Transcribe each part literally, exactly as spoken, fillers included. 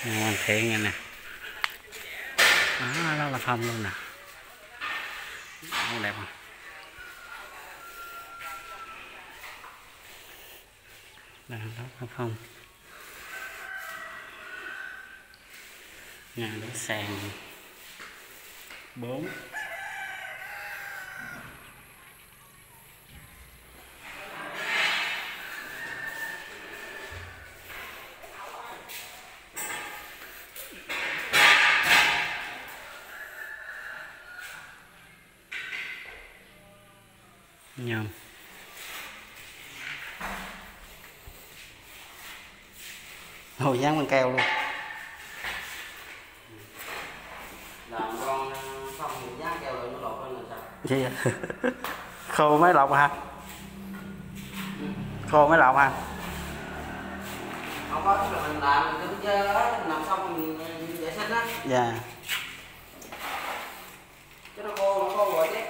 hoàn thiện này nè. Đó, đó là phong luôn nè. Đó, đẹp không? Đó, đó là phong. Nhà để sàn bốn. Nhôm. Hồ dán bằng keo luôn. Làm con không dán keo rồi nó lột lên là sao? Gì vậy? Khô mới lọc hả? Khô mới lọc hả? Không có, tức là mình làm mình cứ đó, làm xong mình vệ sinh á. Dạ. Chứ nó khô, nó khô rồi chứ.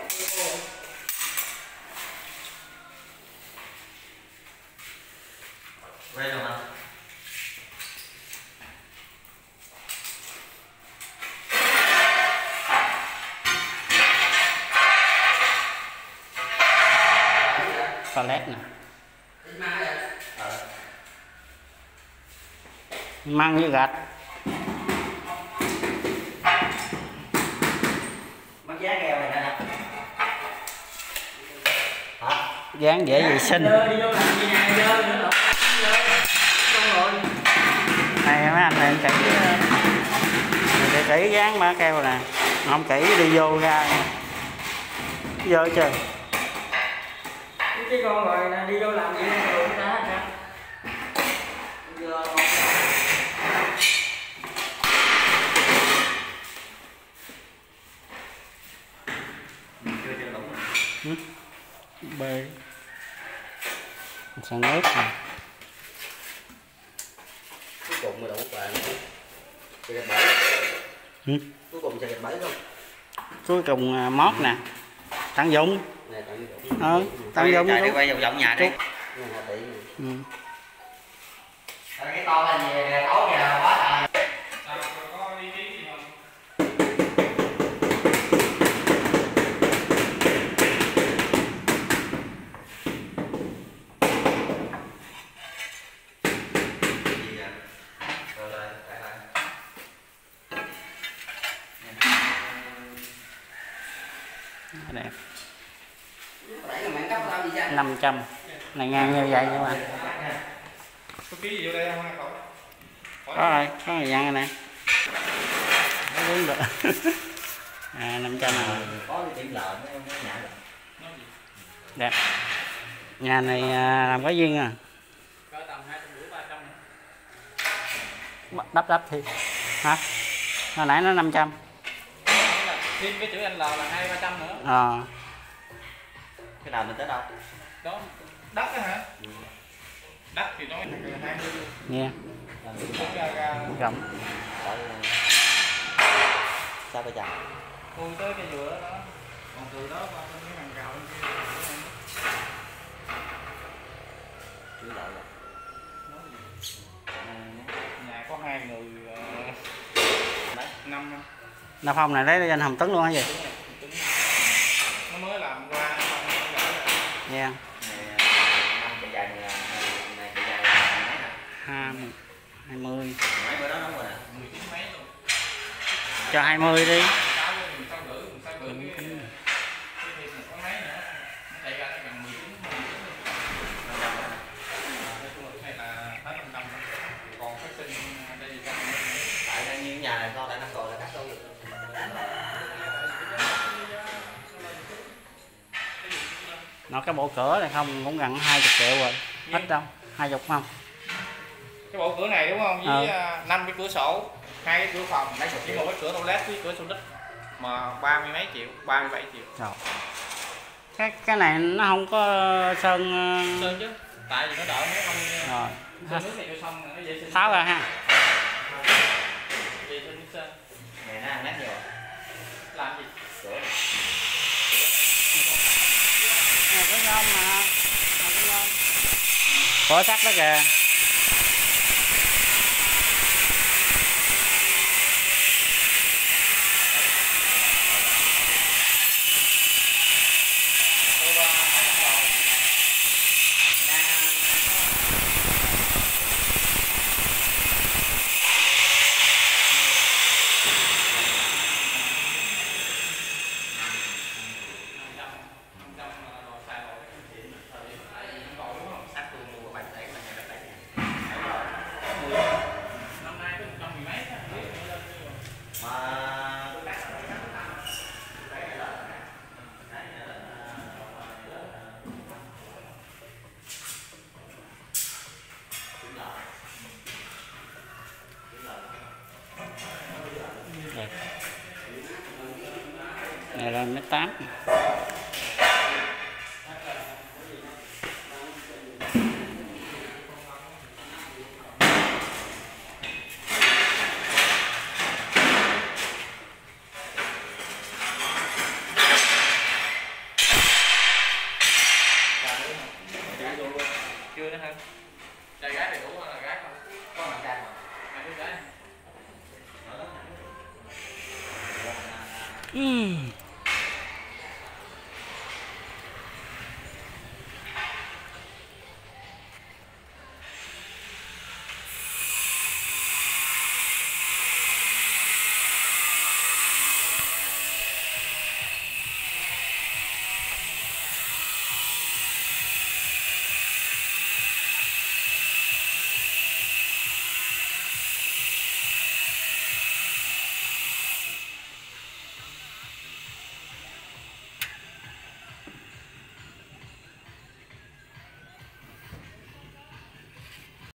Quen rồi hả? Toilet nè. Măng với gạch. Mất giá keo này nè. Hả? Dán dễ vệ sinh. Đi vô làm gì nè, dơ nữa rồi. Này mấy anh này kỹ để kỹ dán má keo nè, không kỹ đi vô ra dơ chưa. Cái con rồi nè, đi vô làm gì nè rồi ta hả? Chưa chưa đúng rồi. Bê sang nước nè. Cuối cùng mà đủ bạn sẽ gạch bẫy. Ừ. Cuối cùng sẽ gạch bẫy không? Cuối cùng mót nè. Tận dụng. Nè tận dụng. Ờ, tận dụng. Đi quay vòng vòng nhà đi. Ừ. Cái to là gì tối kìa quá trời. Đẹp. năm trăm này ngang như vậy các bạn. Có ký gì vô đây không? Có rồi, có thời gian rồi nè. Nó đứng được. À năm trăm rồi. Có cái điểm lợn nó nhả được. Đẹp. Nhà này làm cái duyên à. Có tầm hai trăm rưỡi ba trăm nữa. Đắp đắp thì. Hả? Hồi nãy nó năm trăm. Thêm cái chữ N là hai ba trăm nữa. Ờ. Cái nào mình tới đâu? Đó, đất đó hả? Ừ. Đất thì nó hai mươi. Nha. Rộng. Sao bây giờ? Tôi tới cái dừa đó. Còn từ đó qua bên cái hàng rào bên kia. Chú lợi rồi. Nhà có hai người uh, năm. Đa Phong này lấy danh Hồng Tuấn luôn hả gì? Nó mới làm qua. Nha. Năm cái dài này là này cái dài là hai mươi. mấy bữa đó nóng rồi nè. mười chín mấy luôn. Cho hai mươi đi. Tại đang như nhà này do tại năm rồi là cắt đâu được. Nó cái bộ cửa này không cũng gần hai mươi triệu rồi. Ít đâu, hai mươi không? Cái bộ cửa này đúng không? Với ờ. năm cái cửa sổ, hai cái cửa phòng, với một cái cửa toilet với cửa sổ đít mà ba mươi mấy triệu, ba mươi bảy triệu. Rồi. Cái cái này nó không có sơn sơn chứ, tại vì nó đỡ mấy ông rồi. Sơn nước này cho xong nó vệ sinh. Tháo ra ha. Vệ sinh sơn. Này nó ăn nát nhiều. Làm gì? Sửa. Này có nhôm mà. Này có nhôm. Có sắt đó kìa. dài mét tám. Chưa nữa hả? Trai gái đầy đủ hay là gái không? Có mặt trai mà. Hai đứa gái. Ừ.